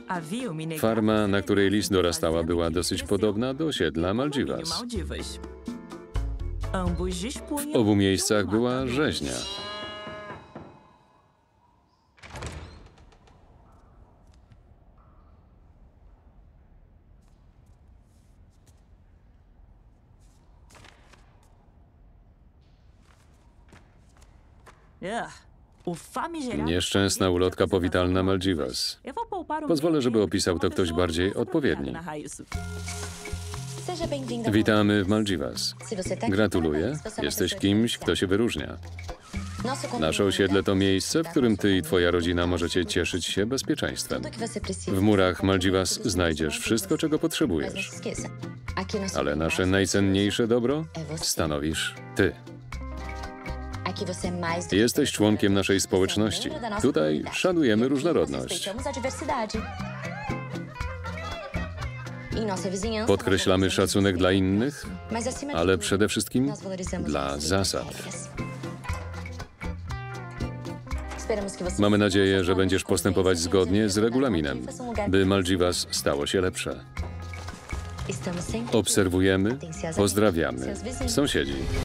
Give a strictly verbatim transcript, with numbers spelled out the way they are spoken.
Farma, na której lis dorastała, była dosyć podobna do osiedla Maldivas. W obu miejscach była rzeźnia. Nieszczęsna ulotka powitalna Maldivas. Pozwolę, żeby opisał to ktoś bardziej odpowiedni. Witamy w Maldivas. Gratuluję. Jesteś kimś, kto się wyróżnia. Nasze osiedle to miejsce, w którym ty i twoja rodzina możecie cieszyć się bezpieczeństwem. W murach Maldivas znajdziesz wszystko, czego potrzebujesz. Ale nasze najcenniejsze dobro stanowisz ty. Jesteś członkiem naszej społeczności. Tutaj szanujemy różnorodność. Podkreślamy szacunek dla innych, ale przede wszystkim dla zasad. Mamy nadzieję, że będziesz postępować zgodnie z regulaminem, by Maldivas stało się lepsze. Obserwujemy, pozdrawiamy sąsiedzi.